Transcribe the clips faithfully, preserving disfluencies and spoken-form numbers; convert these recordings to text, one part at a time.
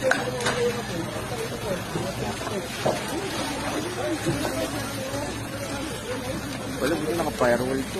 Wala, hindi naka-firewall ito.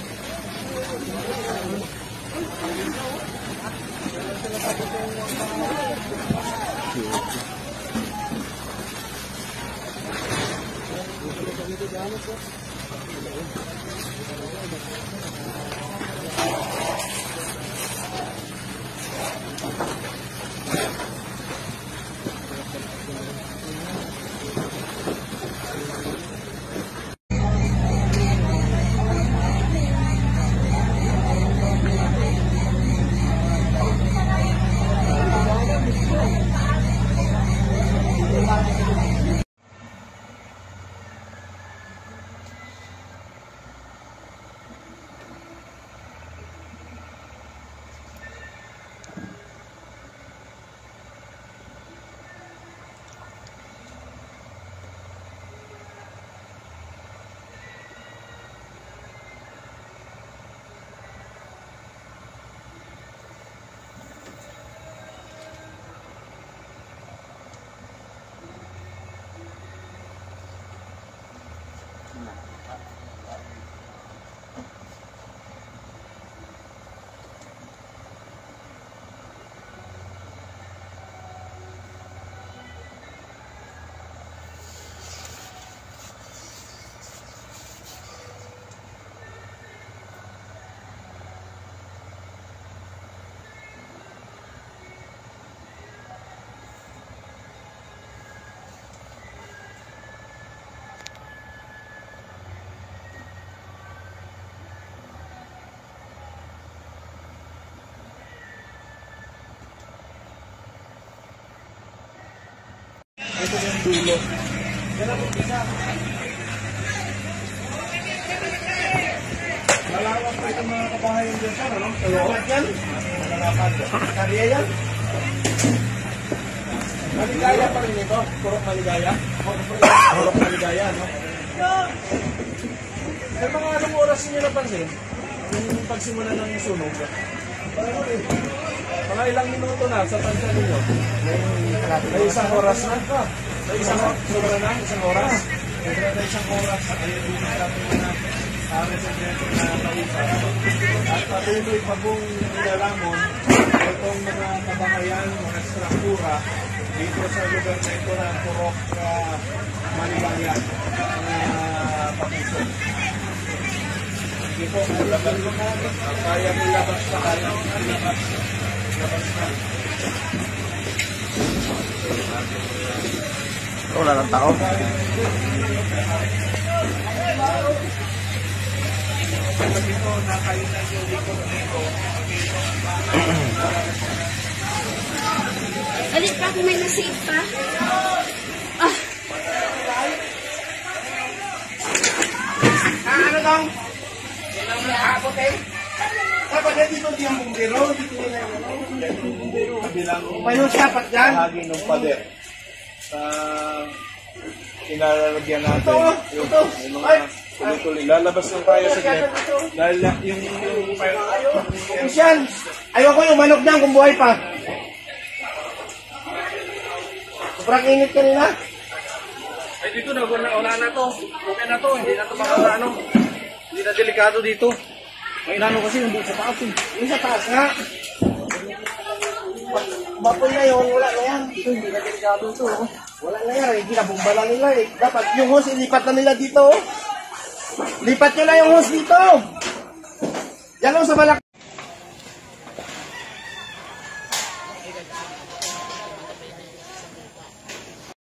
Ito yung dulo. Ganun po isa. Malawak po itong mga kabahayan dyan sa ano? Malawak yan? Malawak yan? Kariya yan? Maligaya pa rin ito? Purok maligaya? Purok maligaya, no? Sa mga anong oras niyo napansin? Yung pagsimula ng sunog. Mga ilang minuto na sa tansya ninyo? May isang oras na? May isang oras? Sobra na? Isang oras? Sobra na isang oras. Ayun din natin na amin sa dito na kaisa. At patuloy pa pong nilalamon itong mga kabahayan, mga struktura dito sa lugar na ito na Purok uh, Maligaya na papiso. Hindi po, labas mo na. Kaya nilabas sa kaya nilabas. Labas na. Wala ng tao. Dito, nakailan yung likod dito. Alit pa kung may nasave pa. Ah. Ah, ano daw? Nakakot eh. Dapat na dito yung bumbero. Dito nila yung bumbero. Bilang paano sapat yan? Bahagi ng pader. Sa inalalagyan natin. Ito, ito. Yung mga tuloy-tuloy. Lalabas ng tayo sa glet. Dahil yung yung Christian, ayoko yung manok niyan kung buhay pa. Sobrang init kanina. Ay dito na, wala na to. Okay na to, hindi na to makaka ano. Hindi na delikado dito. May inano kasi yung buong sa taas eh. Yung sa taas nga. Bapoy na yun, wala na yan. Ito, hindi na delikado ito. Wala na yan, hindi na bomba lang nila eh. Dapat yung hose, ilipat na nila dito. Lipat nyo na yung hose dito. Yan lang sa malaki.